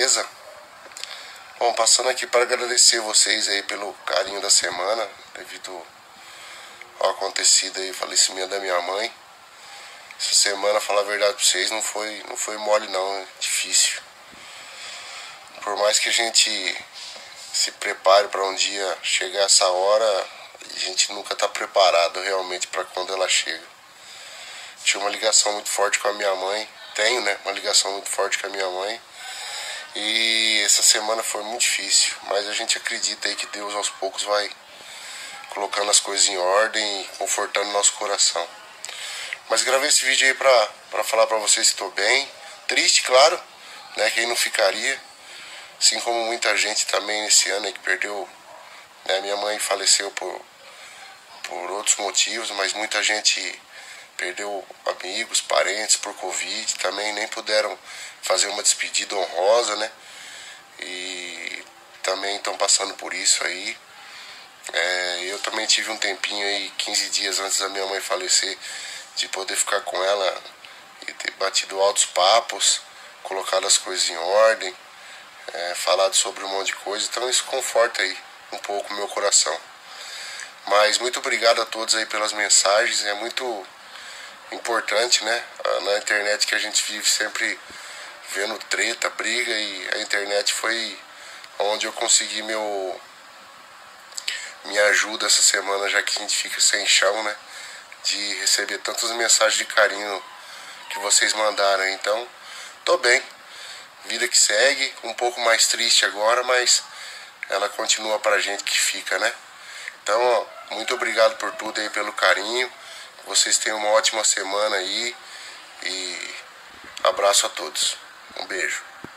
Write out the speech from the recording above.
beleza? Bom, passando aqui para agradecer vocês aí pelo carinho da semana, devido ao acontecido aí, falecimento da minha mãe. Essa semana, falar a verdade para vocês, não foi mole não, é difícil. Por mais que a gente se prepare para um dia chegar essa hora, a gente nunca está preparado realmente para quando ela chega. Tinha uma ligação muito forte com a minha mãe, tenho, né, uma ligação muito forte com a minha mãe. E essa semana foi muito difícil, mas a gente acredita aí que Deus aos poucos vai colocando as coisas em ordem e confortando nosso coração. Mas gravei esse vídeo aí pra falar pra vocês que estou bem. Triste, claro, né? Quem não ficaria. Assim como muita gente também nesse ano aí que perdeu, né? Minha mãe faleceu por outros motivos, mas muita gente perdeu amigos, parentes por Covid, também nem puderam fazer uma despedida honrosa, né? E também estão passando por isso aí. Eu também tive um tempinho aí, 15 dias antes da minha mãe falecer, de poder ficar com ela e ter batido altos papos, colocado as coisas em ordem, falado sobre um monte de coisa. Então isso conforta aí um pouco o meu coração. Mas muito obrigado a todos aí pelas mensagens. É muito importante, né? Na internet que a gente vive sempre vendo treta, briga, e a internet foi onde eu consegui minha ajuda essa semana, já que a gente fica sem chão, né? De receber tantas mensagens de carinho que vocês mandaram. Então, tô bem. Vida que segue, um pouco mais triste agora, mas ela continua pra gente que fica, né? Então, ó, muito obrigado por tudo aí, pelo carinho. Vocês tenham uma ótima semana aí e abraço a todos. Um beijo.